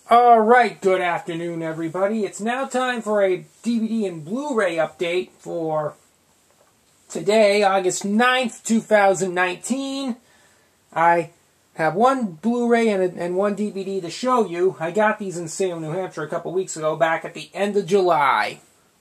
Alright, good afternoon everybody. It's now time for a DVD and Blu-ray update for today, August 9th, 2019. I have one Blu-ray and one DVD to show you. I got these in Salem, New Hampshire a couple weeks ago, back at the end of July.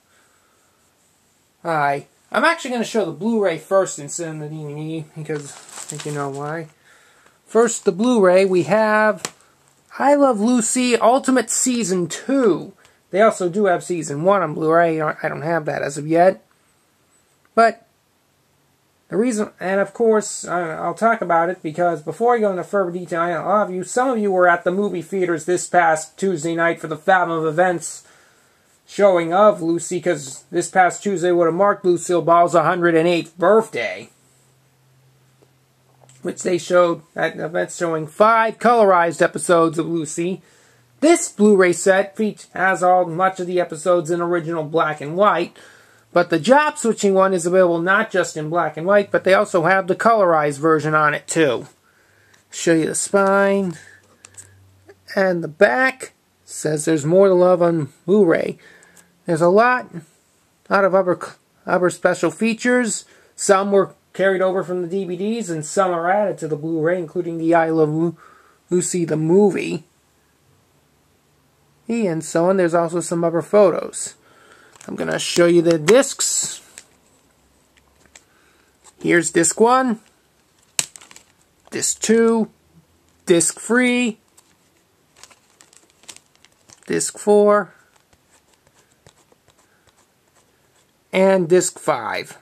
I'm actually going to show the Blu-ray first instead of the DVD, because I think you know why. First, the Blu-ray, we have I Love Lucy Ultimate Season 2. They also do have Season 1 on Blu-ray. I don't have that as of yet. But the reason, and of course, I'll talk about it because before I go into further detail, some of you were at the movie theaters this past Tuesday night for the Fathom of Events showing of Lucy, because this past Tuesday would have marked Lucille Ball's 108th birthday, which they showed at events showing 5 colorized episodes of Lucy. This Blu-ray set has much of the episodes in original black and white, but the job switching one is available not just in black and white, but they also have the colorized version on it too. Show you the spine and the back. Says there's more to love on Blu-ray. There's a lot of other special features. Some were carried over from the DVDs, and some are added to the Blu-ray, including the I Love Lucy the movie. And so on. There's also some other photos. I'm going to show you the discs. Here's disc 1, disc 2, disc 3, disc 4, and disc 5.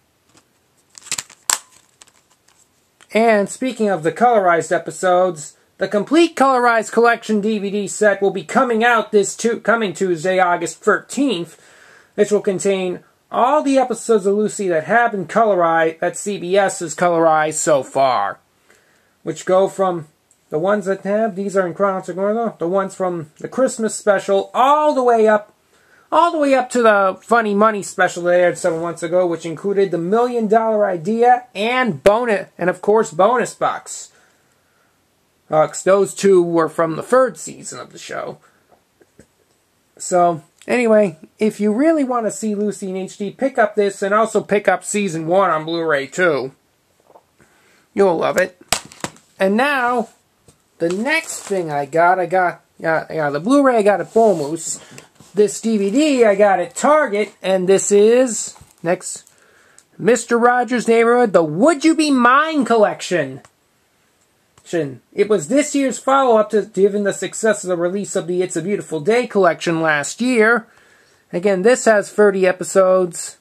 And speaking of the colorized episodes, the complete colorized collection DVD set will be coming out coming Tuesday, August 13th, which will contain all the episodes of Lucy that have been colorized, that CBS has colorized so far. Which go from the ones that have, these are in chronological order, the ones from the Christmas special, all the way up to the Funny Money special they aired several months ago, which included the $1 Million Idea and of course, bonus bucks. Those two were from the 3rd season of the show. So, anyway, if you really want to see Lucy in HD, pick up this and also pick up Season 1 on Blu-ray too. You'll love it. And now, the next thing I got the Blu-ray I got at Bull Moose. This DVD I got at Target, and this is, next, Mr. Rogers' Neighborhood, the Would You Be Mine collection. It was this year's follow-up to given the success of the release of the It's a Beautiful Day collection last year. Again, this has 30 episodes.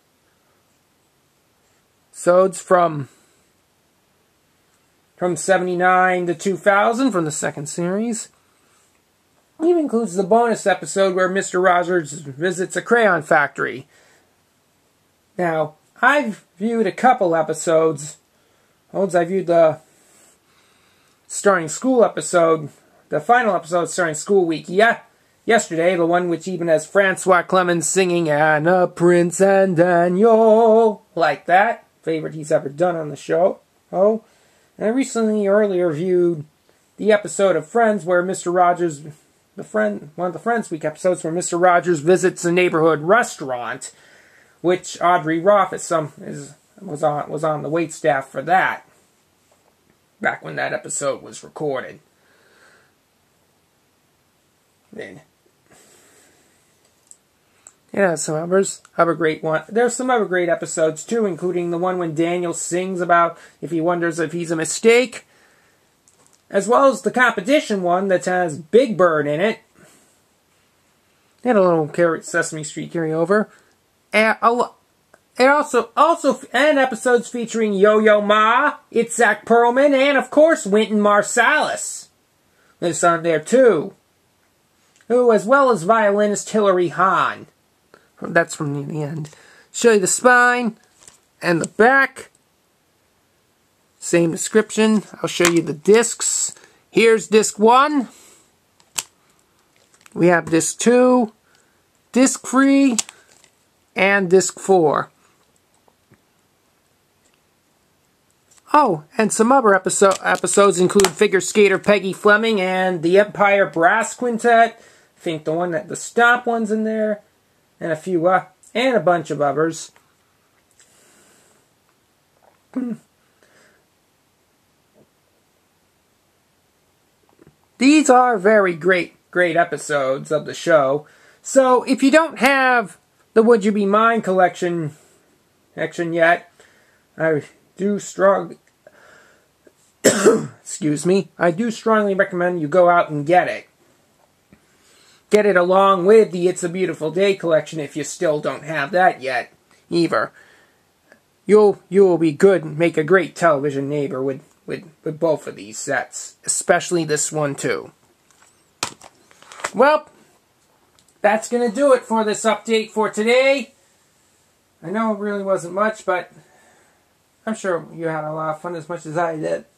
From 79 to 2000 from the 2nd series. It even includes the bonus episode where Mr. Rogers visits a crayon factory. Now, I've viewed a couple episodes. I viewed the starring school episode, the final episode starring School Week yesterday, the one which even has Francois Clemens singing Anna, Prince, and Daniel, like that. Favorite he's ever done on the show. And I earlier viewed the episode of Friends where Mr. Rogers, one of the Friends Week episodes where Mr. Rogers visits a neighborhood restaurant, which Audrey Roth was on the waitstaff for that, back when that episode was recorded. Then, some other great one. There's some other great episodes too, including the one when Daniel sings about if he wonders if he's a mistake, as well as the competition one that has Big Bird in it. And a little Sesame Street carryover. And episodes featuring Yo-Yo Ma, Itzhak Perlman, and of course Wynton Marsalis lives on there too. As well as violinist Hilary Hahn. That's from the end. Show you the spine and the back. Same description. I'll show you the discs. Here's disc 1. We have disc 2, disc 3, and disc 4. Oh, and some other episodes include Figure Skater Peggy Fleming and the Empire Brass Quintet. I think the Stomp one's in there, and a bunch of others. These are very great episodes of the show. So if you don't have the Would You Be Mine collection yet, I do I do strongly recommend you go out and get it. Get it along with the It's a Beautiful Day collection if you still don't have that yet, either. You will be good and make a great television neighbor with both of these sets, especially this one too. Well, that's going to do it for this update for today. I know it really wasn't much, but I'm sure you had a lot of fun as much as I did.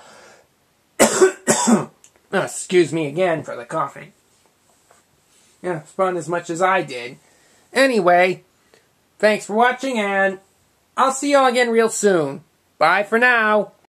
Excuse me again for the coughing. Yeah, fun as much as I did. Anyway, thanks for watching, and I'll see y'all again real soon. Bye for now.